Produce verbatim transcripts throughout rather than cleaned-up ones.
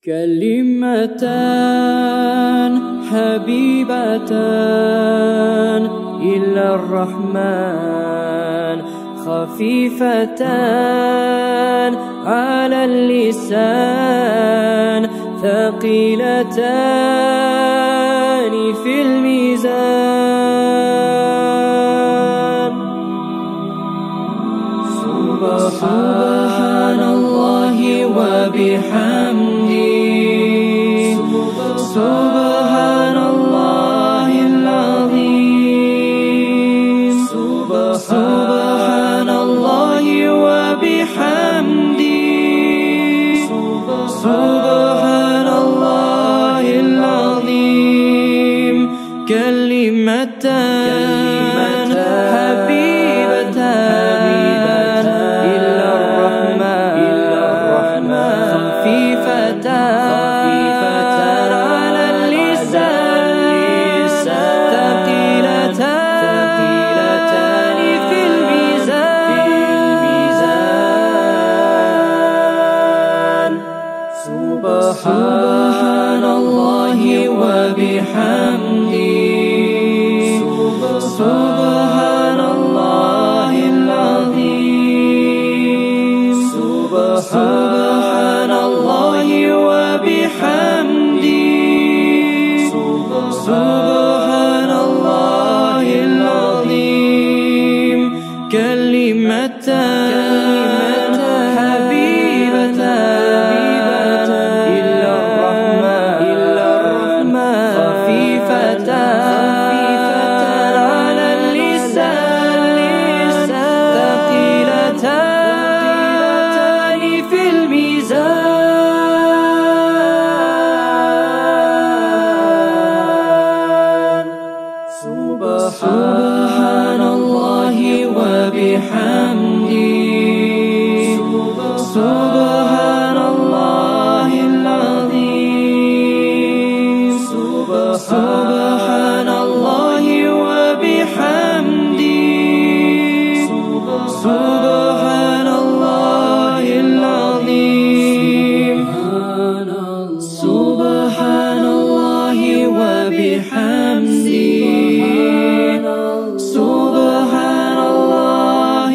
كلمتان حبيبتان إلى الرحمن خفيفتان على اللسان ثقيلتان في الميزان. سبحان الله وبحمده سبحان الله العظيم. سبحان الله وبحمده سبحان الله العظيم. كلمتان حبيبتان إلى الرحمن خفيفتان على اللسان ثقيلتان في الميزان. سبحان الله وبحمده سبحان الله العظيم. سبحان الله وبحمده سبحان الله العظيم. كلمتان حبيبتان إلى الرحمن خفيفتان على اللسان ثقيلتان في الميزان. سبحان الله وبحمده سبحان الله العظيم. سبحان الله وبحمده سبحان الله العظيم. سبحان الله وبحمده سبحان الله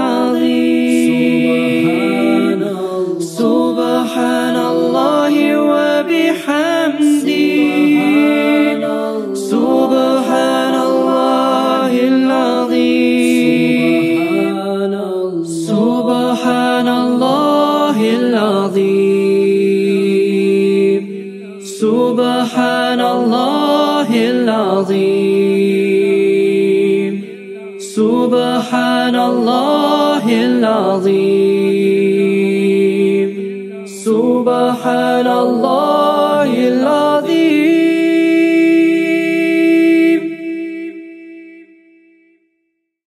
العظيم. سبحان الله وبحمده سبحان الله العظيم. سبحان الله العظيم. سبحان الله العظيم. سبحان الله العظيم. سبحان الله